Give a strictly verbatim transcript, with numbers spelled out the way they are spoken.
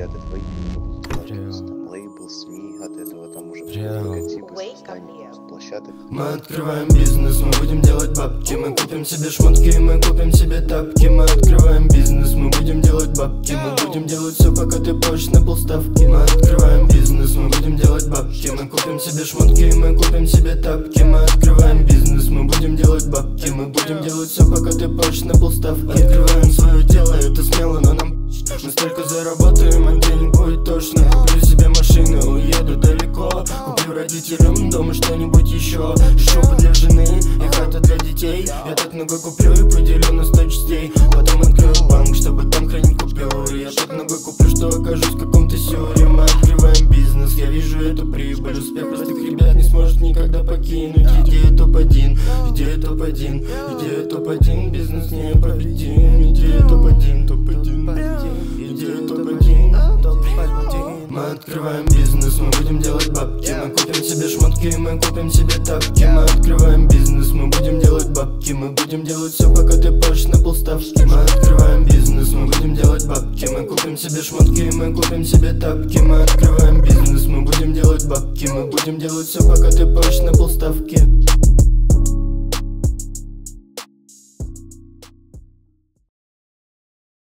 ребята твои там лейбл, СМИ от этого, там уже логотипы, создание площадок. Мы открываем бизнес, мы будем делать бабки. Мы купим себе шмотки, мы купим себе тапки. Мы открываем бизнес, мы будем делать бабки. Мы будем делать все, пока ты позже на полставки. Мы открываем бизнес, мы будем делать бабки. Мы купим себе шмотки, мы купим себе тапки. Мы открываем бизнес, мы будем делать бабки. Мы будем делать все, пока ты позже на полставки. Открываем свое дело, это смело, но нам мы столько заработаем, а денег будет точно. Куплю себе машины, уеду далеко. Куплю родителям дома что-нибудь еще. Шубы для жены и хата для детей. Я так много куплю и поделю на сто частей. Потом открою банк, чтобы там хранить купюры. Я так много куплю, что окажусь в каком-то сюре. Мы открываем бизнес, я вижу эту прибыль. Успех простых ребят не сможет никогда покинуть. Идея топ один, идея топ один, идея топ один. Бизнес непобедим, идея топ один, топ один. Идея топ один, топ один. Мы открываем бизнес, мы будем делать бабки. Мы купим себе шмотки, мы купим себе тапки. Мы открываем бизнес, мы будем делать бабки. Мы будем делать все, пока ты позже на полставки. Мы открываем бизнес, мы будем делать бабки. Мы купим себе шмотки, мы купим себе тапки. Мы открываем бизнес, мы будем делать бабки. Мы будем делать все, пока ты позже на полставки.